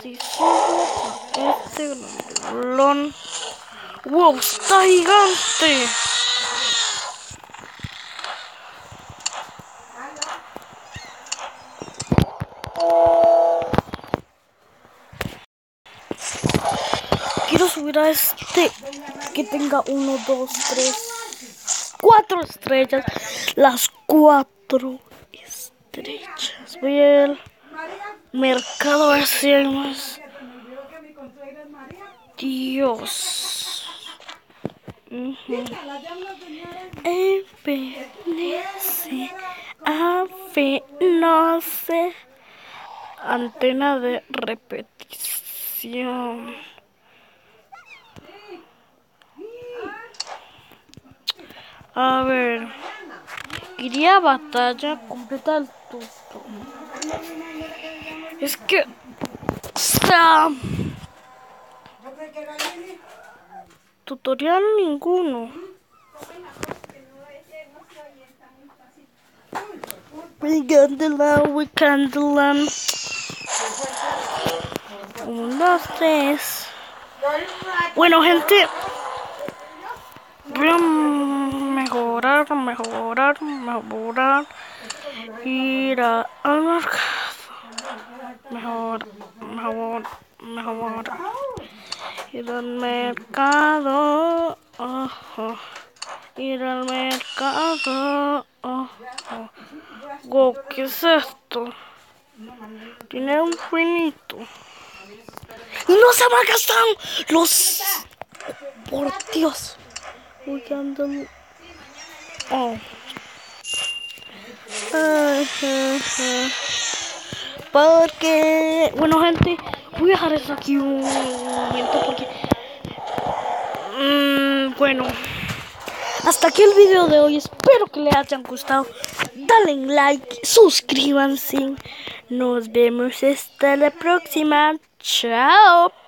y subo a este grandolón. ¡Wow! ¡Está gigante! Quiero subir a este que tenga 1, 2, 3, 4 estrellas. Las 4 estrellas. Voy al mercado a ver si hay más. Dios. Envejece, no sé. Antena de repetición. A ver. Iría a batalla completa el tuto. Es que está tutorial ninguno. We Candelan. 1, 2, 3. Bueno, gente. Voy a mejorar. Ir al mercado. Mejor. Ir al mercado. Ir al mercado. Wow, ¿qué es esto? Tiene un finito. ¡Y no se me gastan los! ¡Por Dios! Oh. Porque... Bueno, gente, voy a dejar eso aquí un momento porque... bueno, hasta aquí el video de hoy. Espero que les hayan gustado. Dale like, suscríbanse. Nos vemos hasta la próxima. Chao.